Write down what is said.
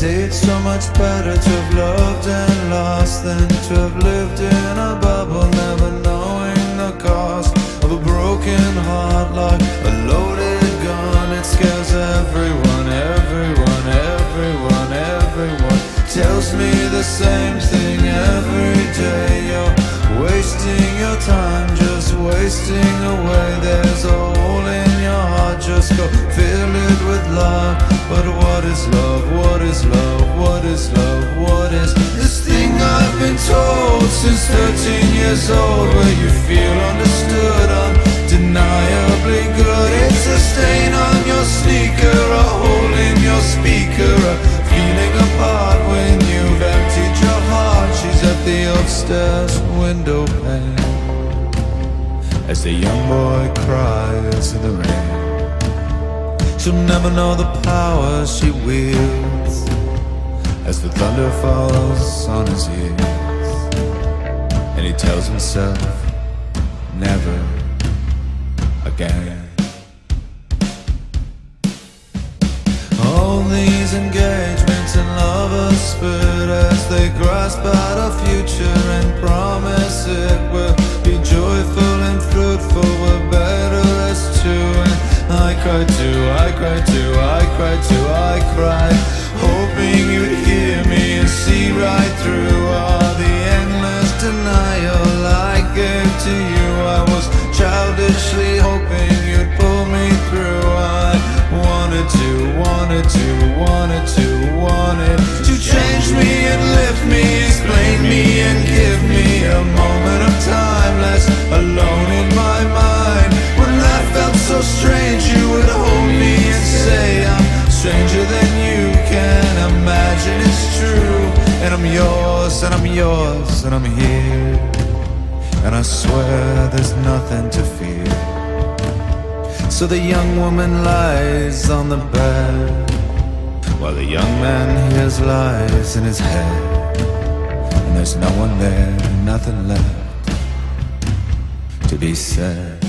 say it's so much better to have loved and lost than to have lived in a bubble, never knowing the cost of a broken heart. Like a loaded gun, it scares everyone, everyone, everyone, everyone tells me the same thing every day. You're wasting your time, just wasting away. There's a hole in your heart, just go fill it with love. But what is love? What is love? What is love? What is this thing I've been told since 13 years old, where you feel understood, undeniably good? It's a stain on your sneaker, a hole in your speaker, a feeling apart when you've emptied your heart. She's at the upstairs window pane as the young boy cries in the rain. She'll never know the power she wields as the thunder falls on his ears, and he tells himself never again. All these engagements and lovers spurt as they grasp at a future and promise it will be joyful and fruitful. We're better as two, and I cried too, I cried too, I cried too, I cried, hoping you'd hear me and see right through all the endless denial I gave to you. I was childishly hoping you'd pull me through. I wanted to, wanted to, wanted to, wanted to change me and lift me, explain me and give me a moment of time less alone in my mind. When life felt so strange, you would hold me and say I'm stranger than you can imagine. It's true, and I'm yours, and I'm yours, and I'm here, and I swear there's nothing to fear. So the young woman lies on the bed while the young man hears lies in his head, and there's no one there, nothing left to be said.